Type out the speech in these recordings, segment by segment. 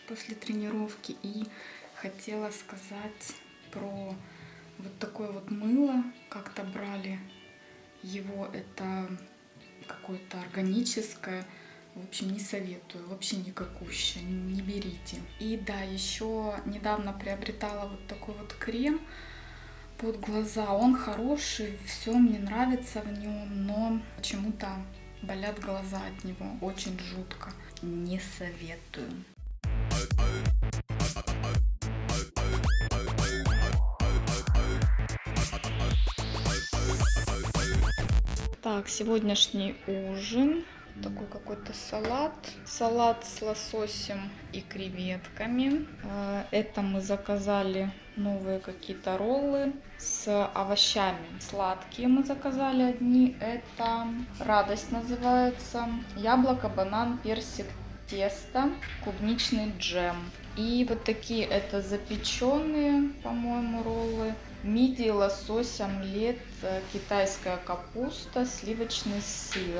после тренировки. И хотела сказать про вот такое вот мыло. Как-то брали его, это какое-то органическое. В общем, не советую, вообще никакущее, не берите. И да, еще недавно приобретала вот такой вот крем под глаза. Он хороший, все мне нравится в нем, но почему-то болят глаза от него очень жутко. Не советую. Так, сегодняшний ужин. Такой какой-то салат. Салат с лососем и креветками. Это мы заказали новые какие-то роллы с овощами. Сладкие мы заказали одни. Это радость называется. Яблоко, банан, персик, тесто, клубничный джем. И вот такие это запеченные, по-моему, роллы. Мидии, лосось, омлет, китайская капуста, сливочный сыр.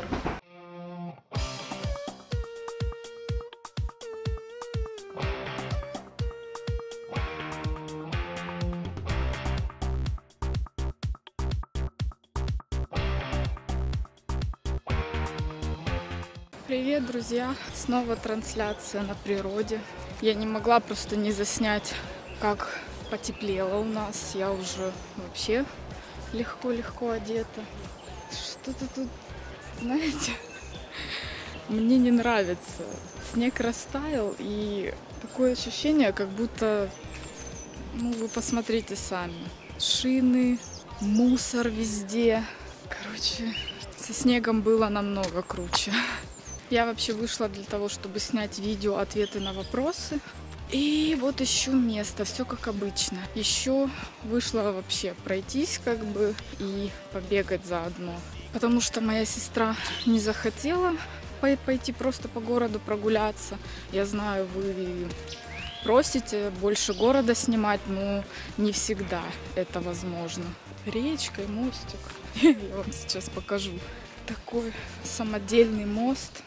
Привет, друзья! Снова трансляция на природе. Я не могла просто не заснять, как потеплело у нас. Я уже вообще легко-легко одета. Что-то тут, знаете, мне не нравится. Снег растаял, и такое ощущение, как будто, ну, вы посмотрите сами. Шины, мусор везде. Короче, со снегом было намного круче. Я вообще вышла для того, чтобы снять видео ответы на вопросы. И вот ищу место, все как обычно. Еще вышла вообще пройтись как бы и побегать заодно. Потому что моя сестра не захотела пойти просто по городу прогуляться. Я знаю, вы просите больше города снимать, но не всегда это возможно. Речка и мостик. Я вам сейчас покажу. Такой самодельный мост.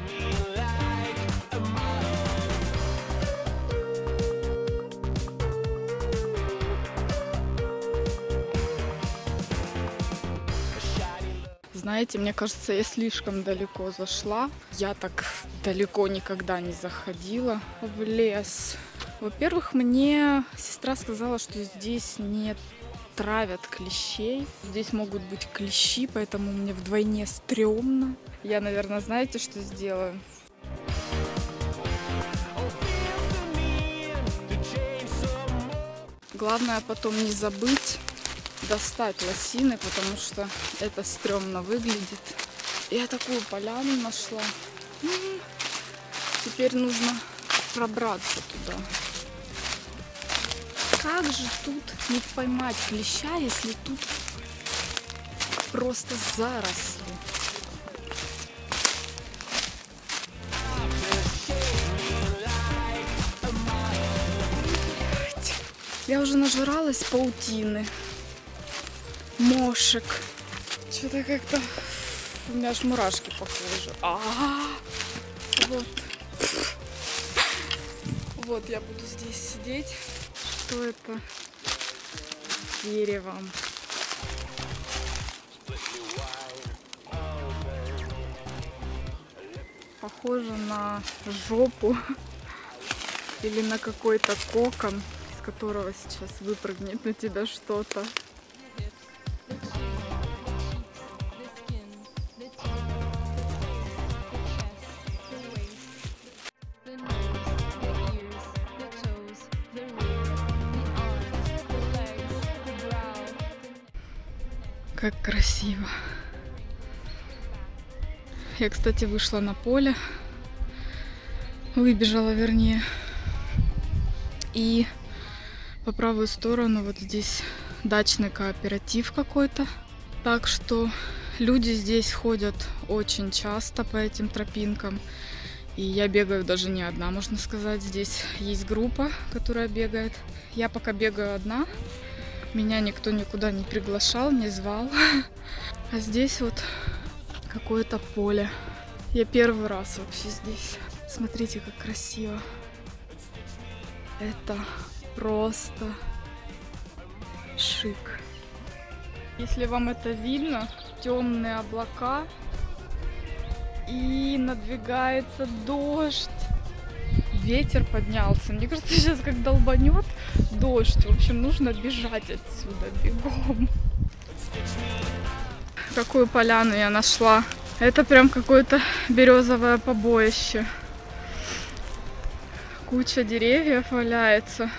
Знаете, мне кажется, я слишком далеко зашла. Я так далеко никогда не заходила в лес. Во-первых, мне сестра сказала, что здесь не травят клещей. Здесь могут быть клещи, поэтому мне вдвойне стрёмно. Я, наверное, знаете, что сделаю? Главное потом не забыть достать лосины, потому что это стрёмно выглядит. Я такую поляну нашла. Теперь нужно пробраться туда. Как же тут не поймать клеща, если тут просто заросли? Я уже нажралась паутины, мошек. Что-то как-то у меня аж мурашки по коже. Вот. Вот я буду здесь сидеть. Что это? С деревом. Похоже на жопу или на какой-то кокон, из которого сейчас выпрыгнет на тебя что-то. Как красиво. Я, кстати, вышла на поле, выбежала, вернее, и по правую сторону вот здесь дачный кооператив какой-то. Так что люди здесь ходят очень часто по этим тропинкам. И я бегаю даже не одна, можно сказать. Здесь есть группа, которая бегает. Я пока бегаю одна. Меня никто никуда не приглашал, не звал. А здесь вот какое-то поле. Я первый раз вообще здесь. Смотрите, как красиво. Это просто шик. Если вам это видно, темные облака и надвигается дождь. Ветер поднялся. Мне кажется, сейчас как долбанет дождь. В общем, нужно бежать отсюда бегом. Какую поляну я нашла. Это прям какое-то березовое побоище. Куча деревьев валяется.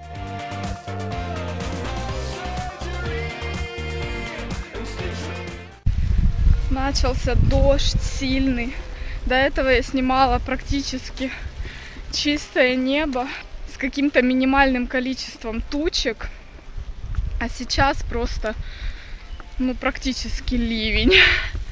Начался дождь сильный. До этого я снимала практически чистое небо с каким-то минимальным количеством тучек. А сейчас просто, ну, практически ливень.